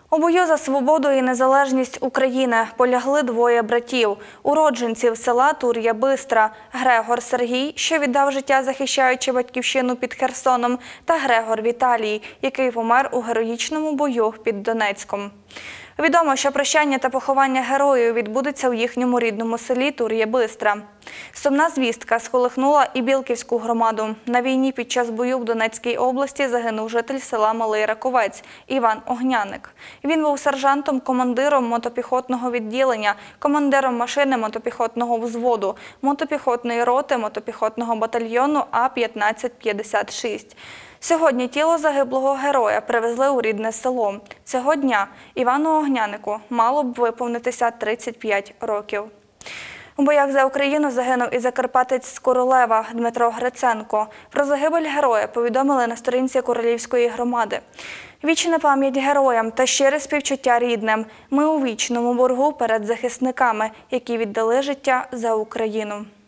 У бою за свободу і незалежність України полягли двоє братів – уродженців села Тур'я-Бистра – Грегор Сергій, що віддав життя, захищаючи батьківщину під Херсоном, та Грегор Віталій, який помер у героїчному бою під Донецьком. Відомо, що прощання та поховання героїв відбудеться у їхньому рідному селі Тур'я-Бистра. Сумна звістка сколихнула і Білківську громаду. На війні під час бою в Донецькій області загинув житель села Малий Раковець Іван Огняник. Він був сержантом-командиром мотопіхотного відділення, командиром машини мотопіхотного взводу, мотопіхотної роти мотопіхотного батальйону А-1556. Сьогодні тіло загиблого героя привезли у рідне село. Цього дня Івану Огнянику мало б виповнитися 35 років. У боях за Україну загинув і закарпатець з Королева Дмитро Гриценко. Про загибель героя повідомили на сторінці Королівської громади. Вічна пам'ять героям та щире співчуття рідним. Ми у вічному боргу перед захисниками, які віддали життя за Україну.